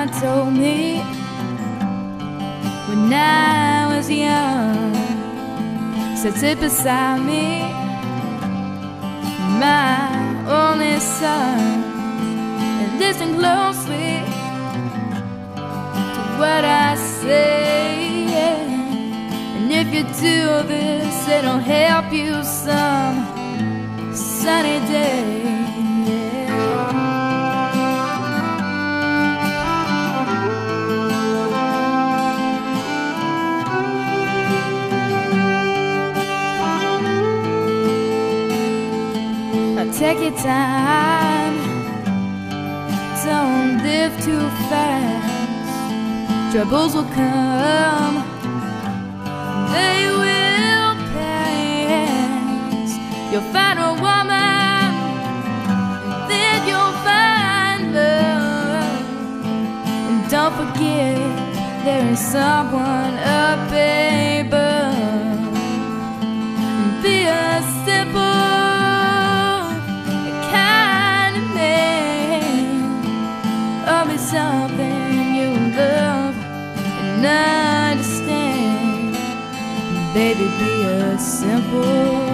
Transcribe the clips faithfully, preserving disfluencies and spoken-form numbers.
mama told me when I was young. Said sit beside me, my only son, and listen closely to what I say, yeah. And if you do this, it'll help you some sunny day. Take your time, don't live too fast. Troubles will come, they will pass. You'll find a woman, then you'll find love. And don't forget, there is someone up above. Be a simple something you love and understand. Baby, be a simple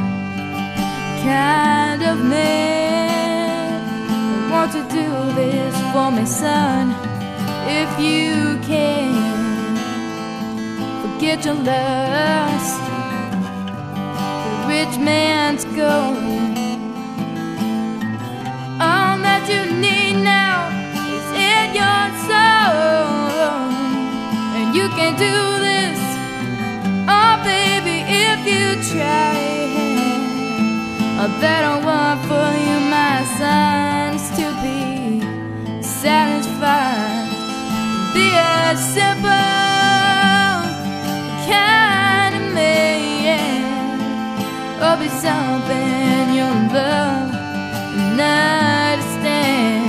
kind of man. Won't you do this for me, son, if you can? Forget your lust, the rich man's gold. All that you need now in your soul, and you can do this, oh baby, if you try. A better one for you, my son, is to be satisfied. Be a simple kind of man, or be something you'll love and understand.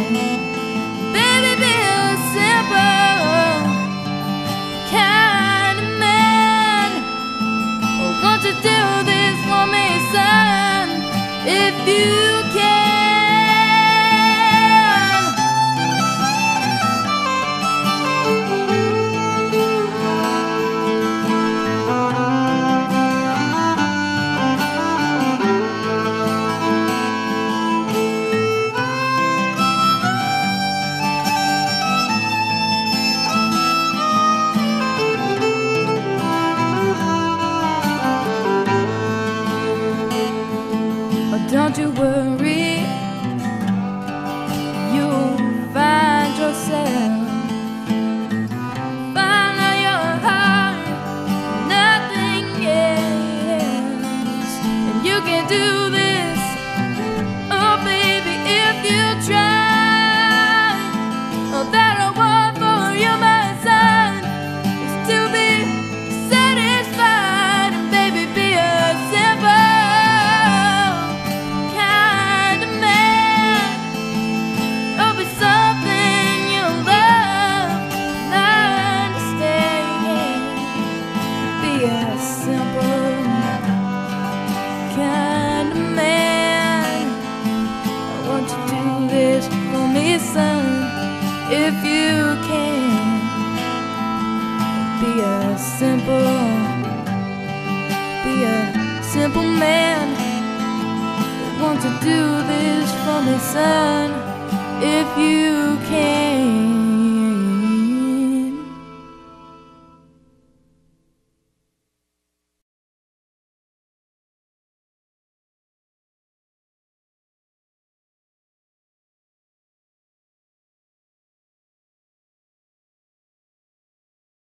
Kind of man, won't you do this for me, son, if you can? Don't you worry, you'll find yourself. Follow your heart, nothing else. And you can do this, oh baby, if you try. Oh, that I want for you, my son, is to be satisfied. And baby, be a simple son, if you can. Be a simple, be a simple man. Won't you do this for me, son, if you can?